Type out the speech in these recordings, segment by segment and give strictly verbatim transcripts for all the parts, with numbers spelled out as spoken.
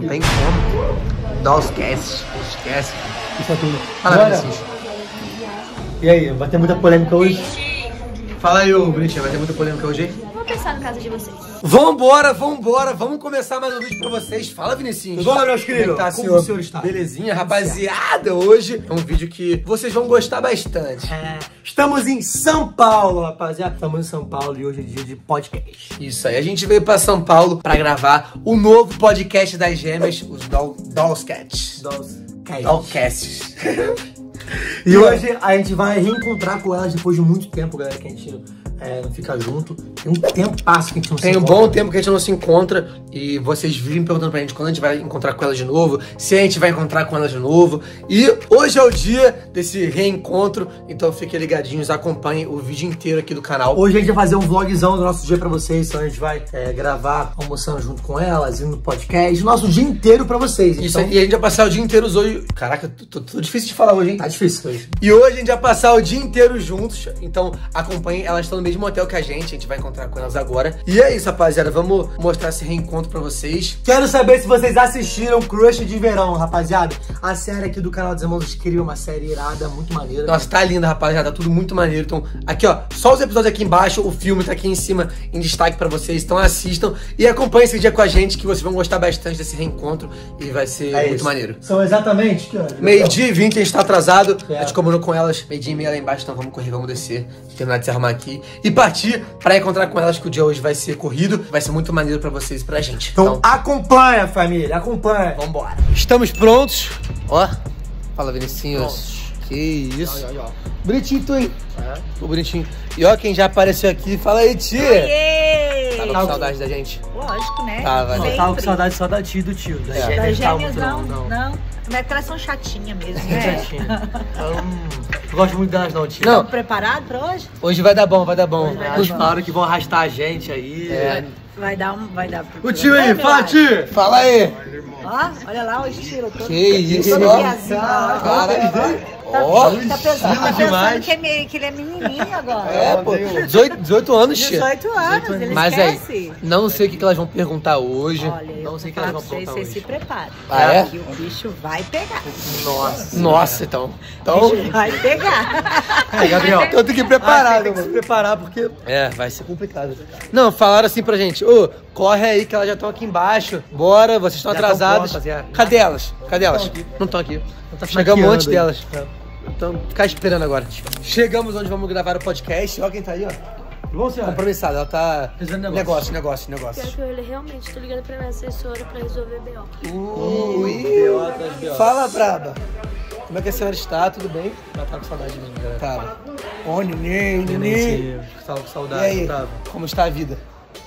tem como. Dá os esquece. Esquece. Isso é tudo. Fala, Vinicius. E aí, vai ter muita polêmica hoje? Fala aí, ô Bonitinho, vai ter muita polêmica hoje, hein? Vou pensar no caso de vocês. Vambora, vambora, vamos começar mais um vídeo pra vocês. Fala, Vinicius. Tudo bom, meus queridos? Como tá, Como senhor? o senhor está? Belezinha, rapaziada. Hoje é um vídeo que vocês vão gostar bastante. É, estamos em São Paulo, rapaziada. Estamos em São Paulo e hoje é dia de podcast. Isso aí, a gente veio pra São Paulo pra gravar o novo podcast das gêmeas, os Doll, Dollscats. Dollcasts. E hoje a gente vai reencontrar com elas depois de muito tempo, galera, que a gente é, não fica junto. Tem um tempo passo que a gente não se Tem um encontra. bom tempo que a gente não se encontra e vocês vivem perguntando pra gente quando a gente vai encontrar com elas de novo, se a gente vai encontrar com elas de novo. E hoje é o dia desse reencontro, então fiquem ligadinhos, acompanhem o vídeo inteiro aqui do canal. Hoje a gente vai fazer um vlogzão do nosso dia pra vocês, então a gente vai é, gravar almoçando junto com elas, indo no podcast, o nosso dia inteiro pra vocês. Isso Então, aí, e a gente vai passar o dia inteiro hoje. Caraca, tô, tô difícil de falar hoje, hein? tá difícil hoje. E hoje a gente vai passar o dia inteiro juntos, então acompanhem, elas estão no mesmo hotel que a gente, a gente vai encontrar com elas agora. E é isso, rapaziada, vamos mostrar esse reencontro pra vocês. Quero saber se vocês assistiram Crush de Verão, rapaziada. A série aqui do canal dos Irmãos Escreva, uma série irada, muito maneira. Nossa, tá linda, rapaziada, tá tudo muito maneiro. Então, aqui ó, só os episódios aqui embaixo, o filme tá aqui em cima em destaque pra vocês, então assistam e acompanhem esse dia com a gente que vocês vão gostar bastante desse reencontro e vai ser É muito isso. maneiro. São exatamente, que horas? Meio-dia e vinte, a gente tá atrasado, É. a gente combinou com elas, meio-dia e meia lá embaixo, então vamos correr, vamos descer, terminar de se arrumar aqui e partir pra encontrar com elas, que o dia hoje vai ser corrido, vai ser muito maneiro pra vocês e pra gente. Então, acompanha, família, acompanha. Vambora. Estamos prontos. Ó, fala, Vinicius. Que isso. Ó, ó, ó. Bonitinho tu, hein? É. Ficou bonitinho. E ó quem já apareceu aqui. Fala aí, tia. Oiê! Tava com saudade da gente? Lógico, né? Tava, né? Sempre. Tava com saudade só da tia e do tio. Da É. gêmea, Das não tava gêmeas, muito, não, não. não. Mas é porque elas são chatinhas mesmo, né? Certinho. Eu não gosto muito delas não, tia. Não. Estão preparados pra hoje? Hoje vai dar bom, vai dar bom. vai dar Elas bom. falaram que vão arrastar a gente aí. É. Vai dar um... Vai dar... O tio aí, Né, fala, meu tio! Fala aí. Ó, olha lá o estilo. Todo, Que isso, todo ó. piazinho, ó. Cara, Tá, ó. tá pensando, tá pensando demais. que, é meio, que ele é menininho agora. É, pô. dezoito, dezoito anos, tia. dezoito anos, ele Mas aí, esquece. não sei o que que elas vão perguntar hoje. Olha, eu Não vou sei o que falar elas pra vão vocês, contar vocês hoje. se preparem. Ah, é? Que o bicho vai pegar. Nossa. Nossa, então. O Então, bicho vai pegar. É, Gabriel. então tem que ir Ah, preparado, tem que se mano. preparar porque... É, vai ser complicado. Não, falaram assim pra gente, ô, corre aí que elas já estão aqui embaixo. Bora, vocês estão Já tão atrasadas. prontas, é. Cadê elas? Cadê elas? aqui. Não estão aqui. tá Chegamos maquiando antes aí. delas. É. Então, ficar esperando agora. Chegamos onde vamos gravar o podcast. Ó quem tá aí, ó. Bom, senhora? Compromissada, ela tá... Fazendo Negócio, negócio. negócio, negócio. Pior que eu realmente tô ligando pra minha assessora pra resolver B O. Ui, B O atrás de B O. fala, braba. Como é que a senhora está? Tudo bem? Ela tá com saudade de mim, galera. Tá. Ô, neném, neném. Neném, tava com E saudade, aí, tava. como está a vida?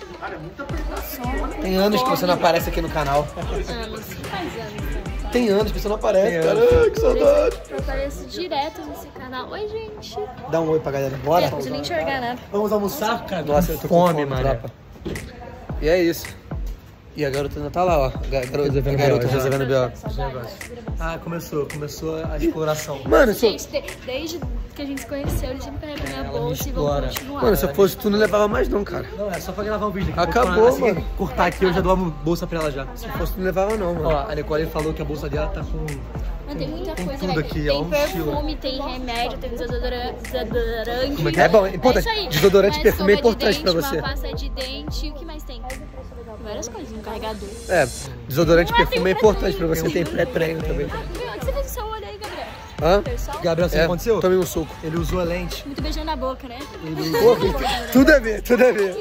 Tem anos que você não aparece aqui no canal. Anos, faz anos. Tem anos que você não aparece, Tem cara. anos. Ai, que saudade. Eu apareço direto nesse canal. Oi, gente. Dá um oi pra galera. Bora? Não consigo nem enxergar nada. Vamos almoçar, cara? Nossa, eu tô fome, com fome, mano. tropa. E é isso. E a garota ainda tá lá, ó. Ga- Garota, Resolvendo a garota B O, já. resolvendo B O. Ah, começou, começou a exploração. Mano, se eu, Gente, de- desde que a gente se conheceu, ele sempre carrega minha Ela me bolsa e vou explora. continuar. mano, se eu fosse tu, não levava mais não, cara. Não, é só pra gravar um vídeo. Daqui a Acabou, pouco, assim, mano. cortar aqui, eu já dou a bolsa pra ela já. Se fosse tu, não levava não, mano. Ó, a Nicole falou que a bolsa dela tá com... Mas tem muita Tem coisa, tudo velho. aqui, é Tem um estilo. perfume, tem remédio, tem desodora- desodorante. Como é que é? É bom, é importante. isso aí. Desodorante e Uma perfume é escova de importante pra dente, você. Uma pasta de dente, e o que mais tem? Várias coisas, um carregador. É, desodorante e Ué, perfume é tem importante pra pré-treino. você. Tem pré-treino também. Meu, o que você fez no seu olho aí, Gabriel? Hã? Pessoal? Gabriel, sabe o que É, aconteceu? tomei um soco. Ele usou a lente. Muito beijão na boca, né? Pô, tudo a ver, tudo a ver.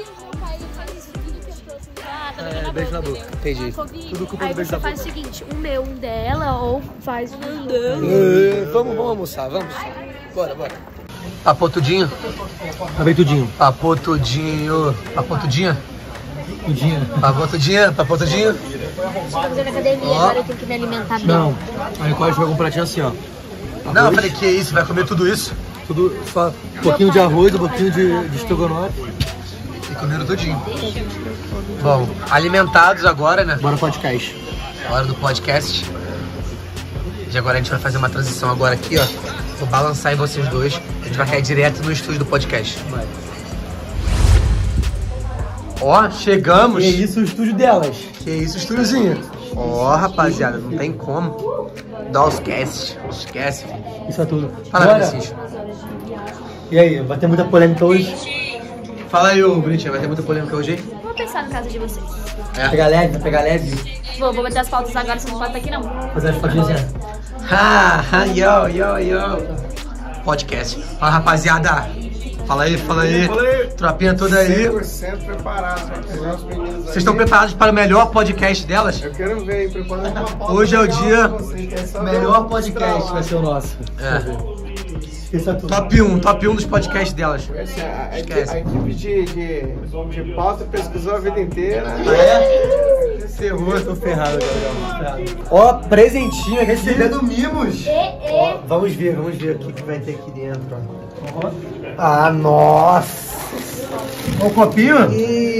É, beijo na boca. Entendi. Tudo culpa do Aí beijo você na faz o seguinte, um meu, um dela, ou faz um dela. É, Vamos, vamos almoçar, vamos. Bora, bora. Papou tudinho? Acabei tudinho. Papou tudinho. Papou tudinho? Tudinho. Papou tudinho? Papou tudinho? Estamos na academia, Ó. agora eu tenho que me alimentar bem. Não, a Nicole vai com um pratinho assim, ó. Não, eu falei, que isso? Vai comer tudo isso? Tudo, só um pouquinho de arroz, um pouquinho de, de estrogonofe. E comeram tudinho. Bom, alimentados agora, né? Bora podcast. Hora do podcast. E agora a gente vai fazer uma transição agora aqui, ó. Vou balançar em vocês dois. A gente vai cair direto no estúdio do podcast. Vai. Ó, chegamos. E é isso, o estúdio delas. Que isso, estúdiozinho. Ó, oh, rapaziada, não tem como. Dá os esquece. Esquece, filho. Isso é tudo. Fala, Vinicius. E aí, vai ter muita polêmica hoje? Fala aí, ô Bonitinho, vai ter muita polêmica hoje, hein? Vou pensar no caso de vocês. É. Pegar leve, vai pegar leve. Vou, vou bater as pautas agora, você não pode estar aqui não. Fazer as fotinhas assim. Ha, ha, yo, yo, yo. Podcast. Fala, rapaziada. Fala aí, fala aí. Fala aí. Tropinha toda aí. cem por cento preparado pra pegar os meninos aí. Vocês estão preparados para o melhor podcast delas? Eu quero ver, hein? Preparando uma pauta. Hoje é o legal dia. pra vocês, quero só ver Melhor os podcast vai trabalhos. ser o nosso. É. Isso é tudo. Top um, top um dos podcasts delas. Assim, a, a, Esquece. a equipe de, de, de pauta pesquisou a vida inteira. É? Ferrou, tô ferrado, Gabriel. Ó, presentinho aqui. Recebendo mimos. Ó, vamos ver, vamos ver o que, que vai ter aqui dentro. Ó. Ah, nossa. Ó, o copinho?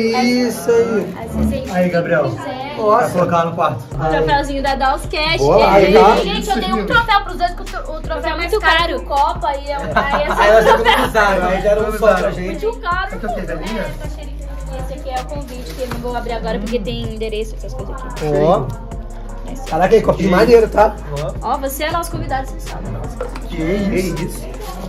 Isso aí. Aí, Gabriel. Vai colocar no quarto. O troféuzinho da Dalscast. Boa, aí, tá. Gente, eu dei um troféu pros dois, que o, o troféu é mais muito caro caro. que o Copa e eu, aí é só Aí um nós vamos troféu. usar, aí já não só pra gente. Muito caro. Aqui é o que, velhinha? É, tá cheirinho. Esse aqui é o convite que eu não vou abrir agora porque tem endereço, essas coisas aqui. Ó. Caraca, aí, copinho maneiro, tá? Ó, você é nosso convidado, você sabe. Que isso?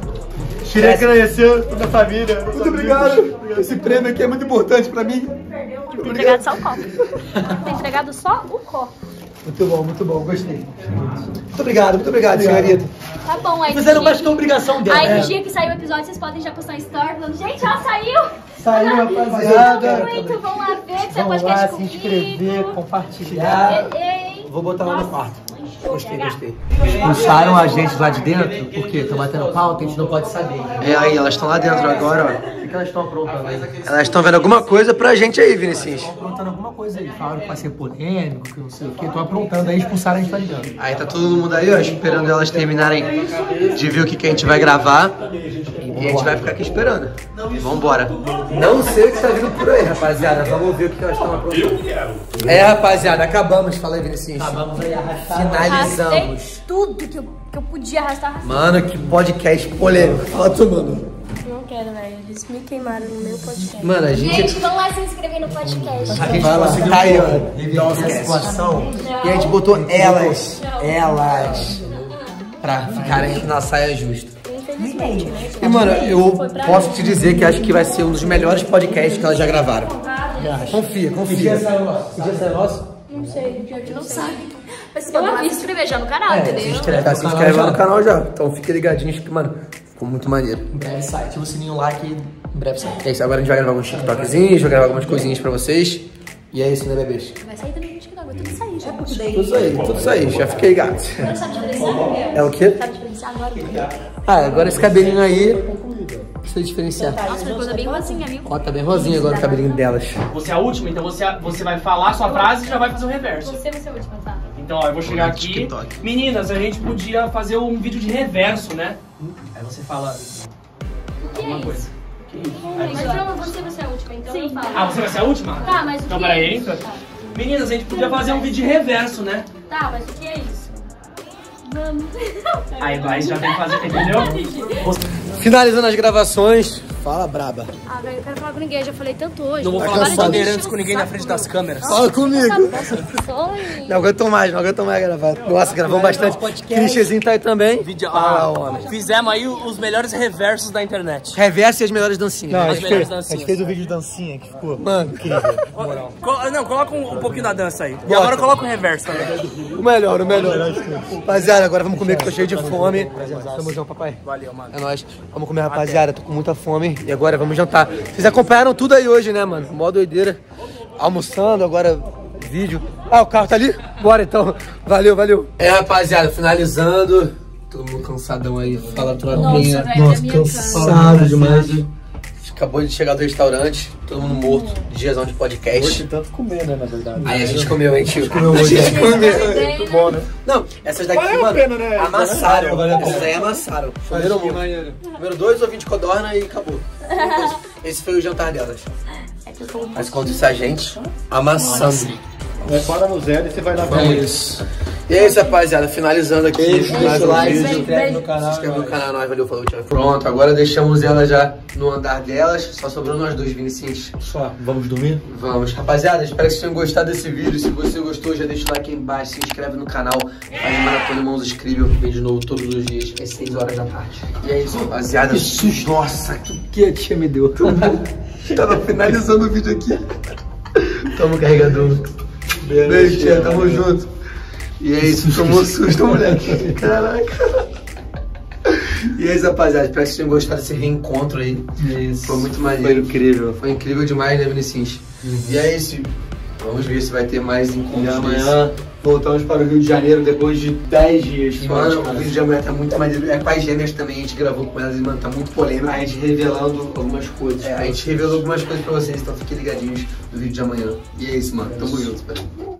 Queria agradecer toda a família. Muito obrigado. Esse prêmio aqui é muito importante pra mim. Tem entregado só o copo. Tem entregado só o copo. Muito bom, muito bom, gostei. Muito obrigado, muito obrigado, senhorita. Tá bom, aí. Fizeram no mais dia que a obrigação dela. Aí né? no dia que sair o episódio, vocês podem já postar um story falando, gente, ó, saiu! Saiu, rapaziada. Muito, vão lá ver, que você Vamos pode lá, podcast se inscrever, comigo. compartilhar. Ei, ei. Vou botar lá no Nossa, quarto. show, Gostei, P H. gostei. Expulsaram a gente lá de dentro, porque estão batendo pauta, a gente não pode saber. É aí, elas estão lá dentro agora, ó. O que elas estão aprontando aí? Elas estão vendo alguma coisa pra gente aí, Vinicius. Estão aprontando alguma coisa aí. Falaram que vai ser polêmico, que não sei o que. Estão aprontando aí, expulsaram a gente tá ligando. Aí tá todo mundo aí, ó, esperando elas terminarem de ver o que, que a gente vai gravar. E a gente vai ficar aqui esperando. Vambora. Não sei o que tá vindo por aí, rapaziada. Vamos ver o que elas estão aprontando. É, rapaziada, acabamos. Fala aí, Vinicius. Vamos aí arrastar. Finalizamos. Arrastei tudo que eu, que eu podia arrastar, arrastei. Mano, que podcast polêmico. Fala tu, mano. Não quero, velho. Eles me queimaram no meu podcast. Mano, a gente... Gente, vão lá se inscrever no podcast. A gente Vai lá, conseguiu tá aí, ó. reverter a situação. E a gente botou elas, elas, pra ficarem na saia justa. Infelizmente, né? E, mano, eu posso te dizer que acho que vai ser um dos melhores podcasts que elas já gravaram. Confia, Que dia confia. saiu o nosso? Que dia saiu o nosso? Não sei, pior que não sabe. Mas Eu aviso se inscrever já no canal, É, entendeu? se inscreve Tá, no se canal inscreve lá já. no canal já. Então fique ligadinhos que, mano, ficou muito maneiro. Em breve sai. Ativa o sininho lá que em breve sai. É isso, agora a gente vai gravar alguns TikTokzinhos, vai gravar algumas coisinhas pra vocês. E é isso, né, bebês? Vai sair também no TikTok, vai tudo sair já. Tudo isso aí, tudo isso aí, já fiquei gato. Agora sabe diferenciar? É o quê? Sabe diferenciar agora? Ah, agora esse cabelinho aí, precisa diferenciar. Nossa, minha coisa bem rosinha, viu? Ó, tá bem rosinho agora o cabelinho delas. Você é a última, então você, você vai falar a sua frase e já vai fazer o reverso. Você vai ser a última, tá? Então, ó, eu vou chegar aqui. TikTok. Meninas, a gente podia fazer um vídeo de reverso, né? Aí você fala O que é alguma coisa. isso? Que isso? Mas não, você vai ser a última, então eu falo. Ah, você vai ser a última? Tá, mas o Então, que peraí, é entra. isso? Tá. Meninas, a gente podia fazer um vídeo de reverso, né? Tá, mas o que é isso? Vamos. Aí vai, já tem que fazer, entendeu? Você- Finalizando as gravações, fala braba. Ah, velho, eu quero falar com ninguém. Eu já falei tanto hoje. Não vou Tá falar de cansado. bandeirantes com ninguém na frente das câmeras. Fala comigo. Sonho. Não aguento mais, não aguento mais gravar. Nossa, gravamos bastante. Christianzinho tá aí também. Vídeo, Fala, ah, homem. fizemos aí os melhores reversos da internet. Reverso e as melhores dancinhas. Não, a As gente, melhores fez, a dancinhas. gente fez o vídeo de dancinha que ficou. Mano, Co- não, coloca um, um pouquinho da dança aí. E agora coloca o reverso também. o melhor, o melhor. Rapaziada, agora vamos comer que tô cheio de fome. Tamo junto, papai. Valeu, mano. É nóis. Vamos comer, rapaziada. Tô com muita fome. E agora vamos jantar. Vocês acompanharam tudo aí hoje, né, mano? Mó doideira. Almoçando, agora vídeo. Ah, o carro tá ali? Bora então. Valeu, valeu. É, rapaziada, finalizando. Todo mundo cansadão aí. Fala, tropinha. velho, Nossa, é minha cansado demais. Acabou de chegar do restaurante. Todo mundo morto. Diazão de podcast. Tanto comer, né, na verdade. Aí a gente comeu, hein, tio? comeu hoje. A gente comeu. Muito bom, né? Não, essas daqui, Valeu a mano, pena, né? amassaram. Valeu a pena. Essas aí amassaram. Comeram muito. Comeram dois ovinhos de codorna e acabou. Esse foi o jantar delas. Mas quando isso a gente, amassando. Para no zero e você vai lá É isso. E é isso, rapaziada. Finalizando aqui. Beijo, mais deixa o um like, vídeo. se inscreve no canal. Se inscreve no canal, nós. Valeu, falou, tchau. Pronto, agora deixamos ela já no andar delas. Só sobrou nós dois, Vinicius. Só, vamos dormir? Vamos. Rapaziada, espero que vocês tenham gostado desse vídeo. Se você gostou, já deixa o like aí embaixo. Se inscreve no canal. Faz maratona, irmãos incrível. Vem de novo todos os dias. É seis horas da tarde. E é isso, rapaziada. Que susto. Nossa, que que a tia me deu? tava finalizando o vídeo aqui. Toma o carregador. Beijo, tia. Tamo junto. E é isso. Tomou susto, moleque. Caraca. E é isso, rapaziada. Espero que vocês tenham gostado desse reencontro aí. Isso. Foi muito maneiro. Foi incrível. Foi incrível demais, né, Vinicius? Uhum. E é isso. Vamos ver se vai ter mais encontros. E amanhã voltamos para o Rio de Janeiro depois de dez dias. Mano, o vídeo de amanhã tá muito maneiro. É com as gêmeas também, a gente gravou com elas e, mano, tá muito polêmico. A gente revelando algumas coisas. É, a gente revelou algumas coisas pra vocês, então fiquem ligadinhos no vídeo de amanhã. E é isso, mano. Tamo junto, velho.